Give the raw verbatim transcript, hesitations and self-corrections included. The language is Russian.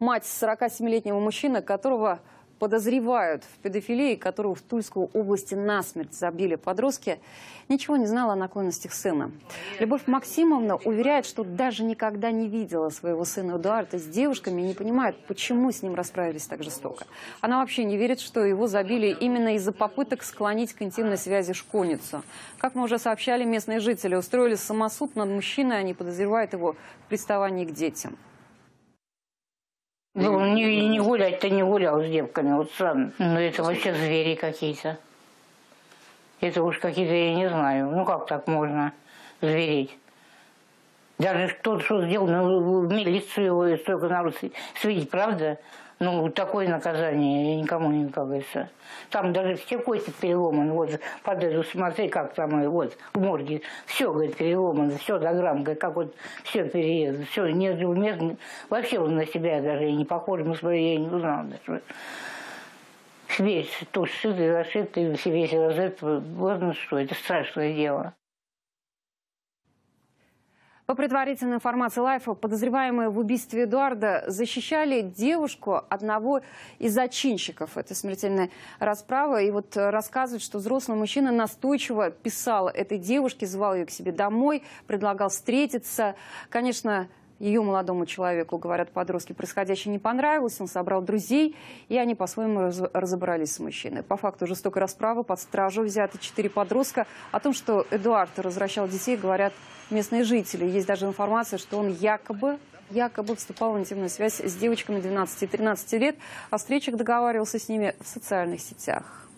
Мать сорокасемилетнего мужчины, которого подозревают в педофилии, которого в Тульской области насмерть забили подростки, ничего не знала о наклонностях сына. Любовь Максимовна уверяет, что даже никогда не видела своего сына Эдуарда с девушками и не понимает, почему с ним расправились так жестоко. Она вообще не верит, что его забили именно из-за попыток склонить к интимной связи школьницу. Как мы уже сообщали, местные жители устроили самосуд над мужчиной, они подозревают его в приставании к детям. Ну, не, не гулять-то не гулял с девками, вот сам. Ну, это вообще звери какие-то. Это уж какие-то, я не знаю. Ну, как так можно звереть? Даже тот, что сделал, ну, в милицию его столько народ свидеть, правда? Ну, такое наказание я никому не, как говорится. Там даже все кости переломаны. Вот, под эту смотри, как там, вот, в морге. Все, говорит, переломано, все до грамм, говорит, как вот все переезд. Все, нет, нет, вообще он на себя даже и не похож, мы смотри, я не узнала даже. Весь тут сшитый, зашитый, весь розет, вот что, это страшное дело. По предварительной информации Лайфа, подозреваемые в убийстве Эдуарда защищали девушку одного из зачинщиков этой смертельной расправы. И вот рассказывают, что взрослый мужчина настойчиво писал этой девушке, звал ее к себе домой, предлагал встретиться. Конечно, ее молодому человеку, говорят подростки, происходящее не понравилось. Он собрал друзей, и они по-своему разобрались с мужчиной. По факту жестокой расправы под стражу взяты четыре подростка. О том, что Эдуард развращал детей, говорят местные жители. Есть даже информация, что он якобы, якобы вступал в интимную связь с девочками двенадцати и тринадцати лет. О встречах договаривался с ними в социальных сетях.